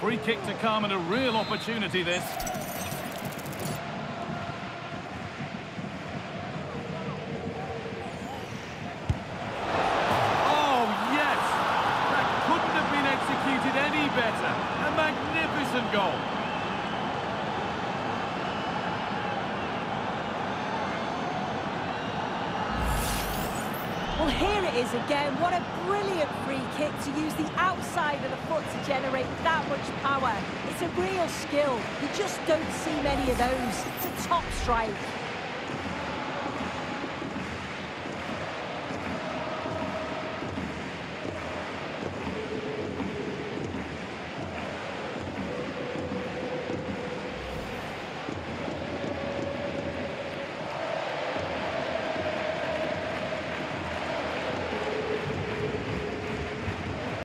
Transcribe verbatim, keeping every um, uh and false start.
free kick to come and a real opportunity this. Oh, yes! That couldn't have been executed any better. A magnificent goal. Well, here it is again. What a brilliant free kick to use the outside of the foot to generate that much power. It's a real skill. You just don't see many of those. It's a top strike.